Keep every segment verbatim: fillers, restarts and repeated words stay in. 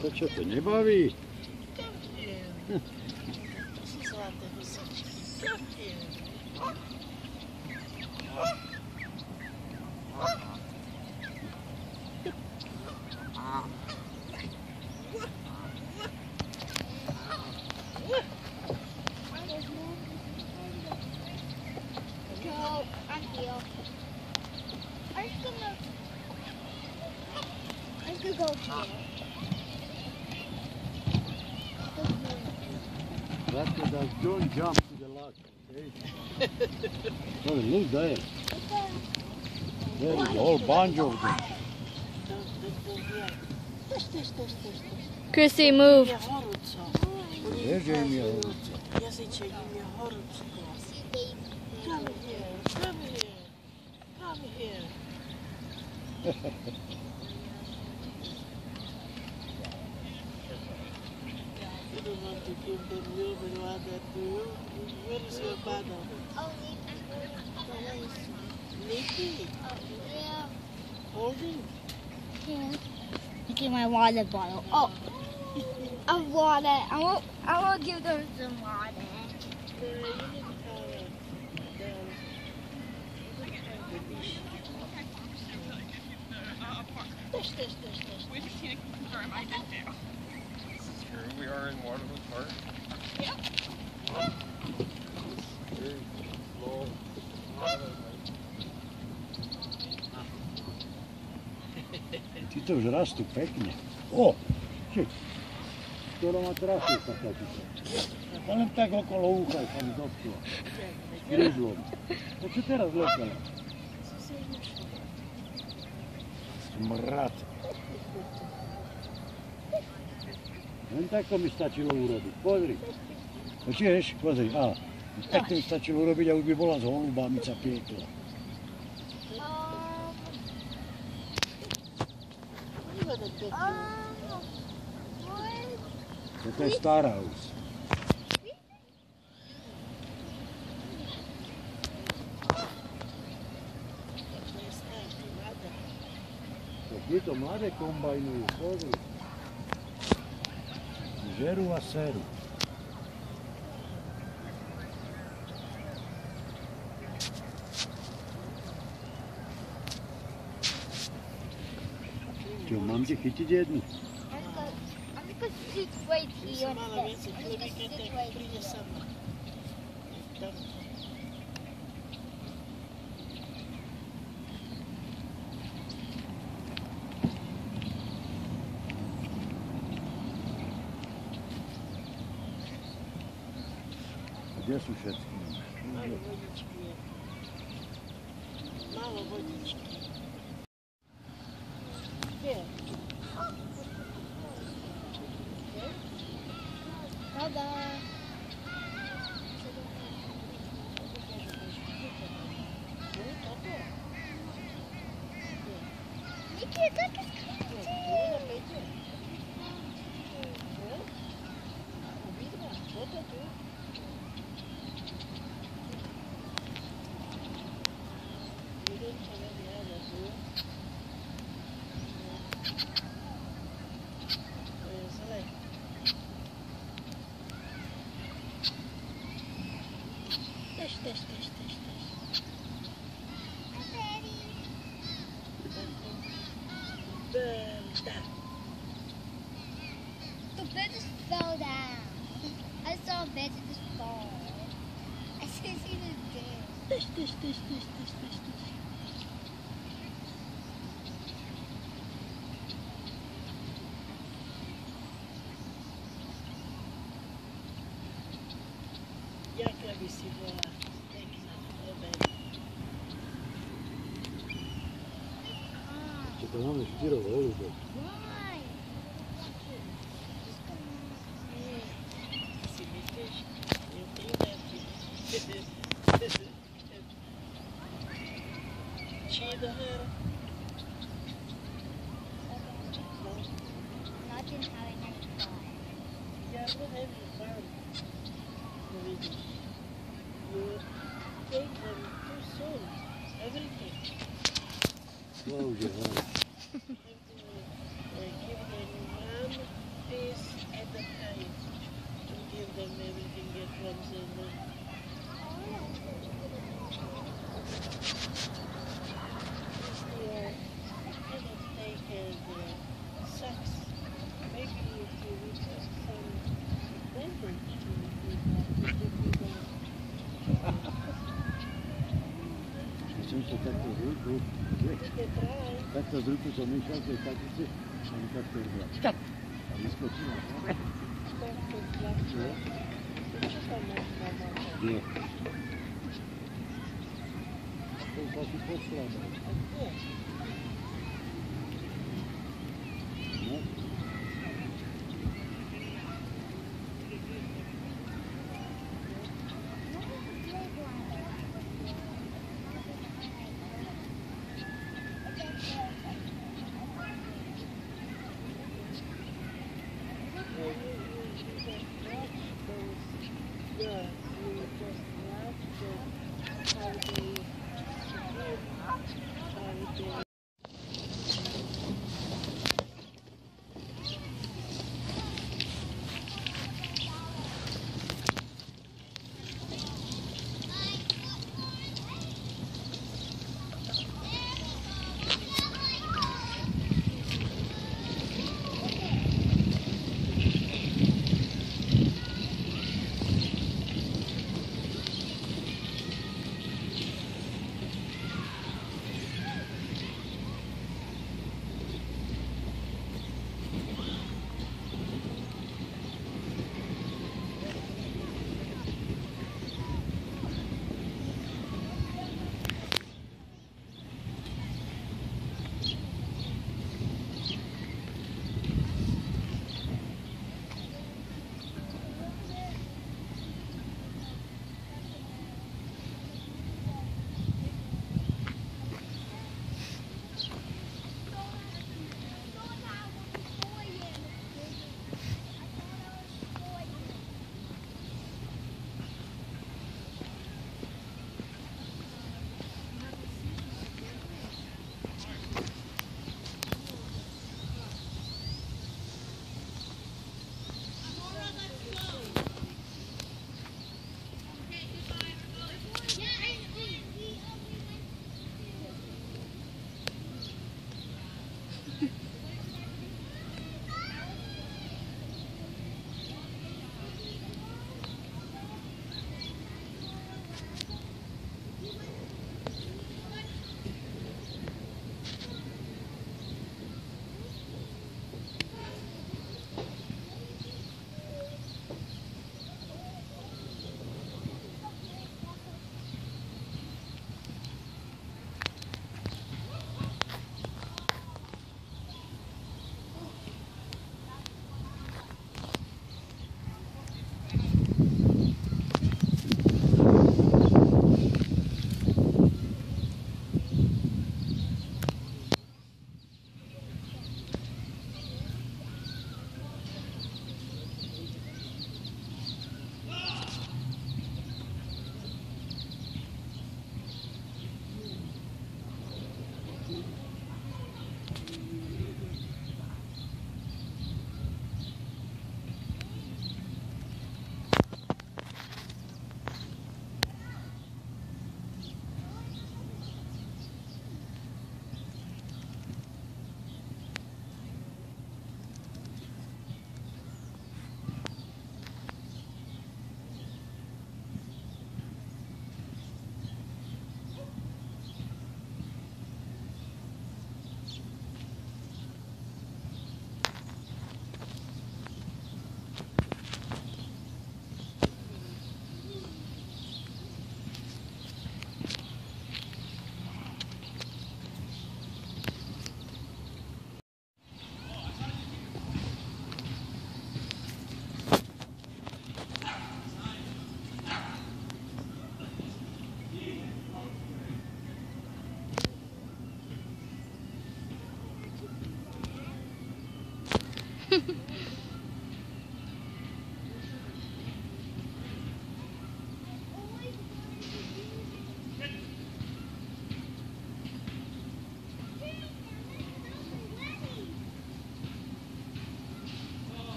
To čo to nebaví? That's what I don't jump to the log. Okay? Oh, look there. There is a whole bunch of them. Chrissy, move. There's Jamie Horutza. Come here, come here, come here. You don't want to give them milk and water, do you? Where is your mother? Oh, Nikki? Oh, yeah. Holding? Yeah. Look at my water bottle. Oh, a water. I will, I will give them some water. Uh, you need to have a, the dish. Dish, dish, dish, dish. We just need to confirm I did too. This is true. We are in Waterloo Park. Yep. Very slow. Ti to už rastu pekne. O, ček. Skoro ma trafil taká ticha. A len tak okolo ucha sa mi dotkla. Grizlom. A čo teraz lekala? Smrad. Len tako mi stačilo urobiť. Pozri. Počuješ? Pozri. Á. Tak to mi stačilo urobiť a už by bola s holubami sa piekla. Toto je stará už. Títo mladé kombajnujú, pozri. Žerú a seru. Čo, mám ti chytiť jednu? I'm going to sit right here. Mala veci, prvý víkend príde sama. Kde sú všetky? Málo vodičky je. Málo vodičky. Kde? Tada. Nikki, look at Dish, dish, dish, dish, dish. I'm ready. Boom, stop. The bed just fell down. I saw a bed just fall. I didn't see the bed. Dish, dish, dish, dish, dish, dish, dish. Jaka by si bola pekná, dobre. Čo to máme štyroch holubov. Why? Si myslíš? You think that cheat her? No? Not in having a fun. Yeah, I'm not having fun. Really. You take them too soon. Everything. Wow, že hej. You have to uh, give them one piece at a time to give them everything at once and then you cannot take uh, the sacks. Maybe if you would have some beverage to give them, to give them Mislim se tako zruku, you can try. tako zruku to mi šalte takice, ali kako je bila. Skat! Ali iskočila. Gdje? To pa ti poslala. Ne?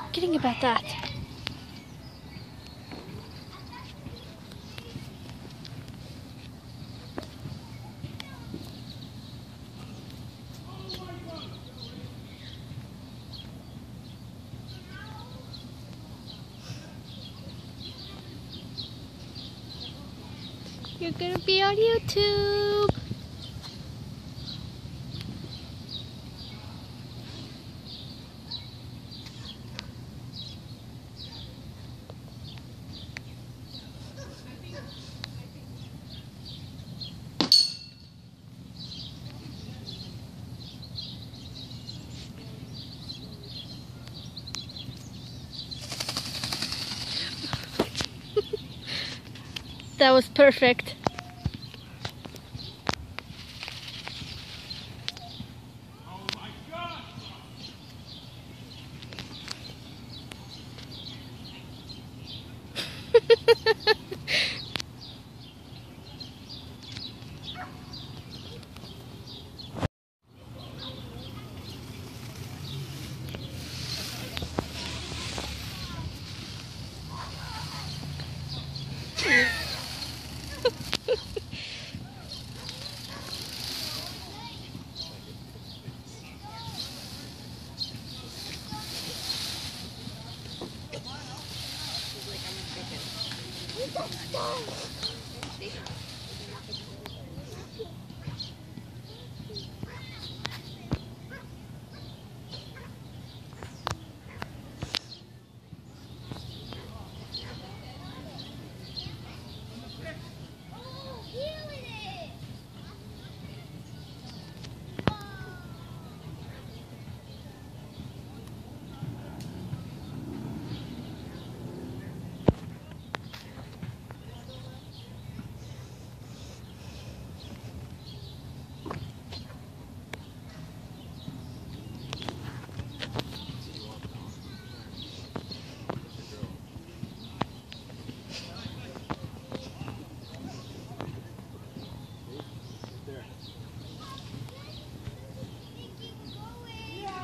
kidding about that. You're gonna be on YouTube. That was perfect.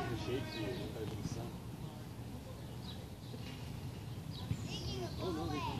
Oh no,